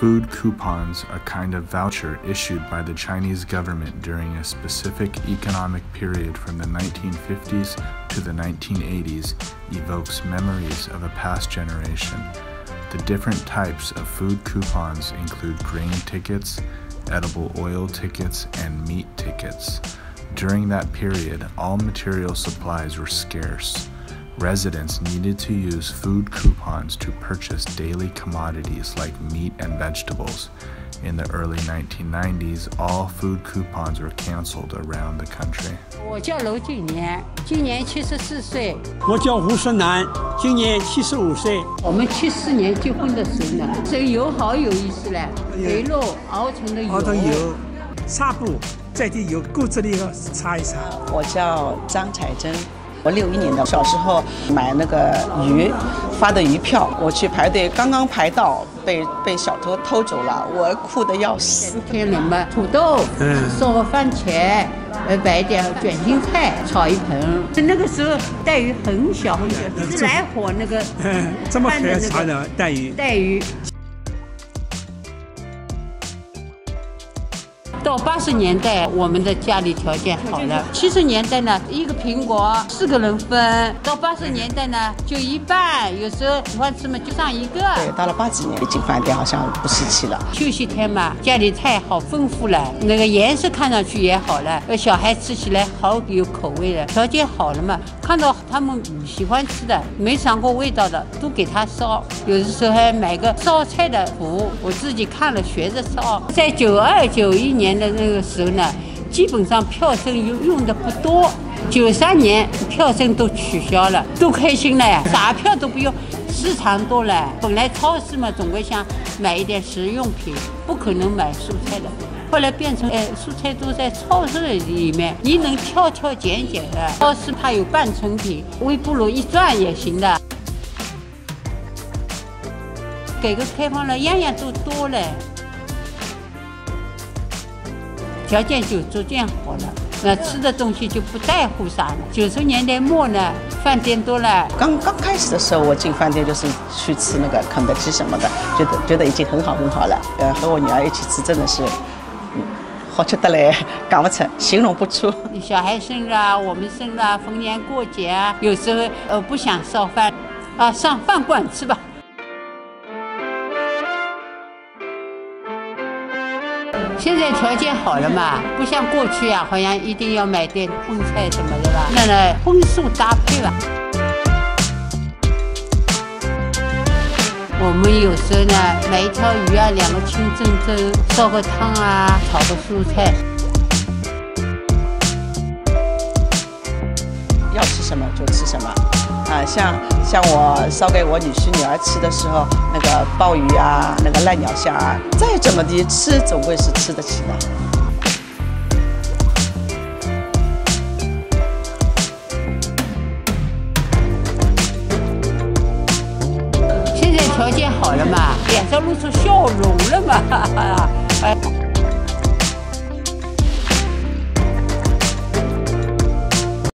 food coupons, a kind of voucher issued by the Chinese government during a specific economic period from the 1950s to the 1980s, evokes memories of a past generation. The different types of food coupons include grain tickets, edible oil tickets, and meat tickets. During that period, all material supplies were scarce. Residents needed to use food coupons to purchase daily commodities like meat and vegetables. In the early 1990s, all food coupons were canceled around the country. 我叫娄俊年，今年74岁。 我叫胡顺南，今年75岁。 我们74年结婚的时候呢，这个油好有意思嘞，肥肉熬成的油。 熬成油，擦布再滴油，骨子里要擦一擦。 我叫张彩珍。 我61年的，小时候买那个鱼发的鱼票，我去排队，刚刚排到被小偷偷走了，我哭得要死。 天冷嘛，土豆，烧个番茄，摆一点卷心菜，炒一盆。那个时候带鱼很小很小，自来火那个， 这么可以炒的带鱼。 带鱼。 到80年代，我们的家里条件好了。70年代呢，一个苹果4个人分；到80年代呢，就一半。有时候喜欢吃嘛，就上一个。 对，到了80几年，进饭店好像不稀奇了。 休息天嘛，家里菜好丰富了，那个颜色看上去也好了，小孩吃起来好有口味了。条件好了嘛，看到他们喜欢吃的、没尝过味道的，都给他烧。有的时候还买个烧菜的谱，我自己看了学着烧。在92、91年。 的那个时候呢，基本上票证用的不多。93年票证都取消了，都开心了呀，啥票都不用，市场多了。本来超市嘛，总归想买一点食用品，不可能买蔬菜的。后来变成蔬菜都在超市里面，你能挑挑拣拣的。超市它有半成品，微波炉一转也行的。改革开放了，样样都多了。 条件就逐渐好了，那吃的东西就不在乎啥了。90年代末呢，饭店多了。 刚开始的时候，我进饭店就是去吃那个肯德基什么的，觉得已经很好了。和我女儿一起吃，真的是，好吃得来，讲不出，形容不出。 小孩生日啊，我们生日啊，逢年过节啊，有时候不想烧饭，啊，上饭馆吃吧。 现在条件好了嘛，不像过去啊，好像一定要买点荤菜什么的吧？那荤素搭配吧。我们有时候呢，买一条鱼啊，2个清蒸蒸，烧个汤啊，炒个蔬菜。 要吃什么就吃什么。 啊，像我烧给我女婿女儿吃的时候，那个鲍鱼啊，那个烂鸟虾啊，再怎么的吃，总归是吃得起的。 现在条件好了嘛，脸上露出笑容了嘛。